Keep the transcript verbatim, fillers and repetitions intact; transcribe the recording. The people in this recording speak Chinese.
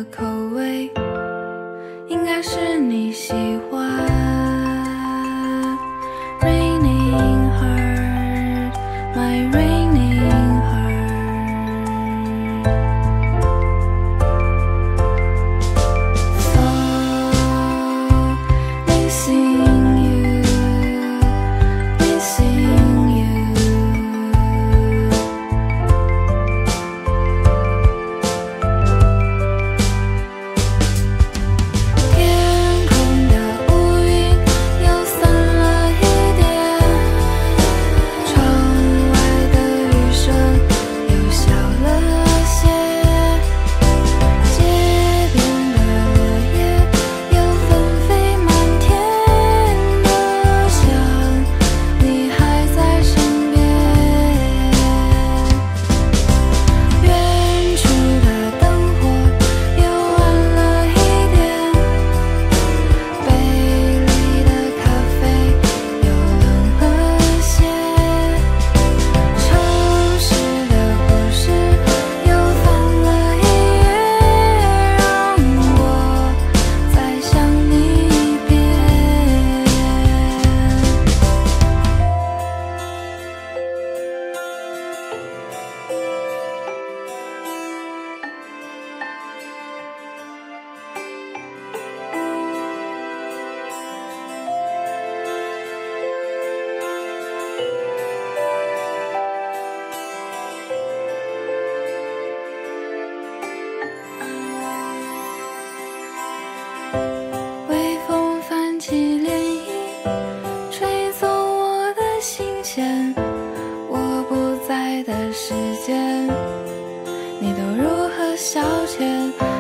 的口味，应该是你喜欢。Raining heart, my raining heart. Fall, missing you, missing you.天空的乌云又散了一点，窗外的雨声又小了些，街边的落叶又纷飞满天，多想你还在身边。远处的灯火又暗了一点，杯里的咖啡又冷了些，城市的故事又翻了一页，让我再想你一遍。微风泛起涟漪，吹走我的心弦。我不在的时间，你都如何消遣？